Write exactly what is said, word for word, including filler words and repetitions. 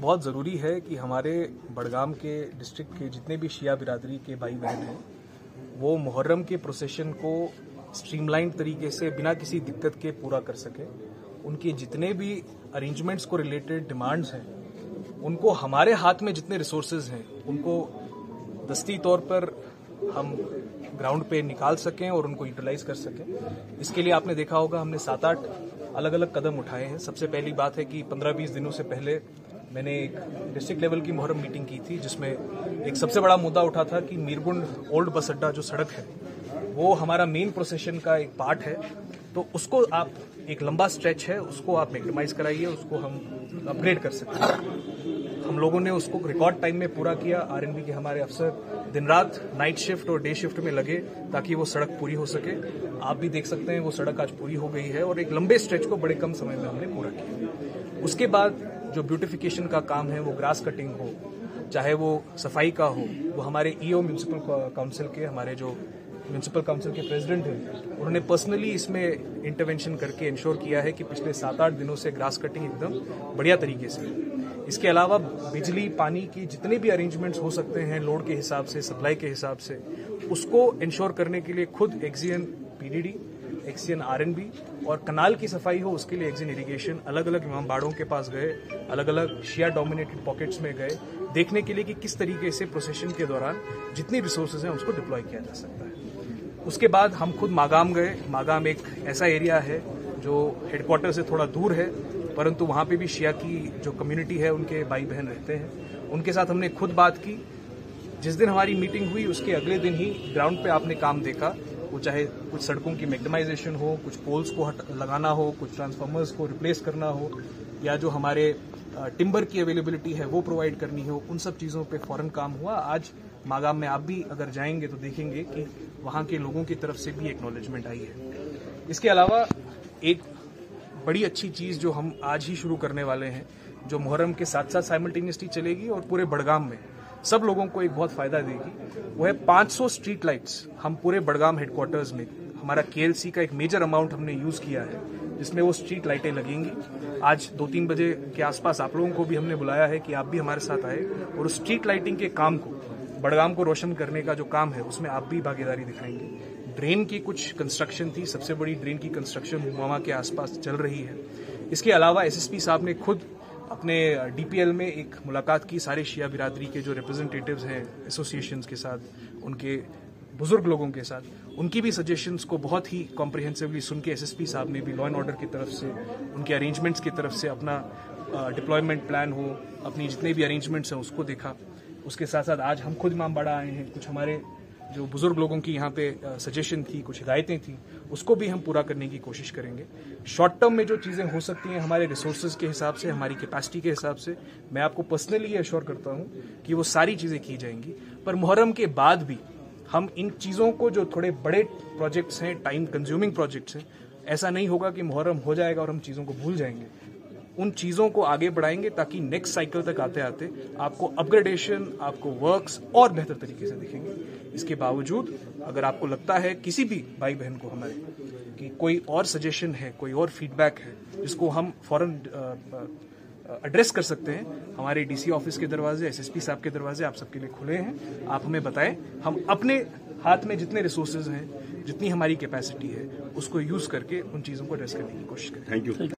बहुत ज़रूरी है कि हमारे बड़गाम के डिस्ट्रिक्ट के जितने भी शिया बिरादरी के भाई बहन हैं वो मुहर्रम के प्रोसेशन को स्ट्रीमलाइन तरीके से बिना किसी दिक्कत के पूरा कर सके। उनके जितने भी अरेंजमेंट्स को रिलेटेड डिमांड्स हैं उनको हमारे हाथ में जितने रिसोर्सेज हैं उनको दस्ती तौर पर हम ग्राउंड पे निकाल सकें और उनको यूटिलाइज कर सकें। इसके लिए आपने देखा होगा हमने सात आठ अलग अलग कदम उठाए हैं। सबसे पहली बात है कि पंद्रह बीस दिनों से पहले मैंने एक डिस्ट्रिक्ट लेवल की मुहर्रम मीटिंग की थी जिसमें एक सबसे बड़ा मुद्दा उठा था कि मीरगुंड ओल्ड बस अड्डा जो सड़क है वो हमारा मेन प्रोसेशन का एक पार्ट है, तो उसको आप एक लंबा स्ट्रेच है उसको आप मैक्सिमाइज कराइए, उसको हम अपग्रेड कर सकते हैं। हम लोगों ने उसको रिकॉर्ड टाइम में पूरा किया। आरएनबी के हमारे अफसर दिन रात नाइट शिफ्ट और डे शिफ्ट में लगे ताकि वो सड़क पूरी हो सके। आप भी देख सकते हैं वो सड़क आज पूरी हो गई है और एक लंबे स्ट्रेच को बड़े कम समय में हमने पूरा किया। उसके बाद जो ब्यूटिफिकेशन का काम है वो ग्रास कटिंग हो चाहे वो सफाई का हो, वो हमारे ईओ म्यूनिसिपल काउंसिल के हमारे जो म्यूनिसिपल काउंसिल के प्रेसिडेंट हैं उन्होंने पर्सनली इसमें इंटरवेंशन करके इंश्योर किया है कि पिछले सात आठ दिनों से ग्रास कटिंग एकदम बढ़िया तरीके से। इसके अलावा बिजली पानी की जितने भी अरेंजमेंट्स हो सकते हैं लोड के हिसाब से, सप्लाई के हिसाब से, उसको इंश्योर करने के लिए खुद एक्सियन पीडीडी, एक्सियन आरएनबी और कनाल की सफाई हो उसके लिए एक्सियन इरिगेशन अलग अलग इमाम बाड़ों के पास गए, अलग अलग शिया डोमिनेटेड पॉकेट्स में गए देखने के लिए कि किस तरीके से प्रोसेशन के दौरान जितनी रिसोर्सेज हैं उसको डिप्लॉय किया जा सकता है। उसके बाद हम खुद मागाम गए। मागाम एक ऐसा एरिया है जो हेडक्वार्टर से थोड़ा दूर है परंतु वहाँ पे भी शिया की जो कम्युनिटी है उनके भाई बहन रहते हैं। उनके साथ हमने खुद बात की। जिस दिन हमारी मीटिंग हुई उसके अगले दिन ही ग्राउंड पे आपने काम देखा, वो चाहे कुछ सड़कों की मैग्नेमाइजेशन हो, कुछ पोल्स को हट लगाना हो, कुछ ट्रांसफार्मर्स को रिप्लेस करना हो या जो हमारे टिम्बर की अवेलेबिलिटी है वो प्रोवाइड करनी हो, उन सब चीज़ों पे फौरन काम हुआ। आज मागाम में आप भी अगर जाएंगे तो देखेंगे कि वहाँ के लोगों की तरफ से भी एक्नॉलेजमेंट आई है। इसके अलावा एक बड़ी अच्छी चीज़ जो हम आज ही शुरू करने वाले हैं जो मुहर्रम के साथ साथ साइमल्टेनियसली चलेगी और पूरे बड़गाम में सब लोगों को एक बहुत फायदा देगी, वो है पाँच सौ स्ट्रीट लाइट्स। हम पूरे बड़गाम हेडक्वार्टर्स में हमारा केएलसी का एक मेजर अमाउंट हमने यूज़ किया है जिसमें वो स्ट्रीट लाइटें लगेंगी। आज दो तीन बजे के आसपास आप लोगों को भी हमने बुलाया है कि आप भी हमारे साथ आए और उस स्ट्रीट लाइटिंग के काम को, बड़गाम को रोशन करने का जो काम है उसमें आप भी भागीदारी दिखाएंगे। ड्रेन की कुछ कंस्ट्रक्शन थी, सबसे बड़ी ड्रेन की कंस्ट्रक्शन मुआमा के आसपास चल रही है। इसके अलावा एसएसपी साहब ने खुद अपने डीपीएल में एक मुलाकात की सारे शिया बिरादरी के जो रिप्रेजेंटेटिव्स हैं एसोसिएशंस के साथ, उनके बुजुर्ग लोगों के साथ, उनकी भी सजेशंस को बहुत ही कॉम्प्रिहेंसिवली सुन के एसएसपी साहब ने भी लॉ एंड ऑर्डर की तरफ से, उनके अरेंजमेंट्स की तरफ से अपना डिप्लॉयमेंट प्लान हो, अपनी जितने भी अरेंजमेंट्स हैं उसको देखा। उसके साथ साथ आज हम खुद इमामबाड़ा आए हैं, कुछ हमारे जो बुजुर्ग लोगों की यहाँ पे सजेशन थी, कुछ हिदायतें थी, उसको भी हम पूरा करने की कोशिश करेंगे। शॉर्ट टर्म में जो चीज़ें हो सकती हैं हमारे रिसोर्सेज के हिसाब से, हमारी कैपेसिटी के हिसाब से, मैं आपको पर्सनली एश्योर करता हूँ कि वो सारी चीज़ें की जाएंगी। पर मुहर्रम के बाद भी हम इन चीज़ों को, जो थोड़े बड़े प्रोजेक्ट्स हैं, टाइम कंज्यूमिंग प्रोजेक्ट्स हैं, ऐसा नहीं होगा कि मुहर्रम हो जाएगा और हम चीज़ों को भूल जाएंगे। उन चीज़ों को आगे बढ़ाएंगे ताकि नेक्स्ट साइकिल तक आते आते आपको अपग्रेडेशन, आपको वर्क्स और बेहतर तरीके से दिखेंगे। इसके बावजूद अगर आपको लगता है किसी भी भाई बहन को हमारे कि कोई और सजेशन है, कोई और फीडबैक है जिसको हम फौरन एड्रेस कर सकते हैं, हमारे डीसी ऑफिस के दरवाजे, एसएसपी साहब के दरवाजे आप सबके लिए खुले हैं। आप हमें बताएं, हम अपने हाथ में जितने रिसोर्सेज हैं, जितनी हमारी कैपेसिटी है, उसको यूज़ करके उन चीज़ों को एड्रेस करने की कोशिश करें। Thank you.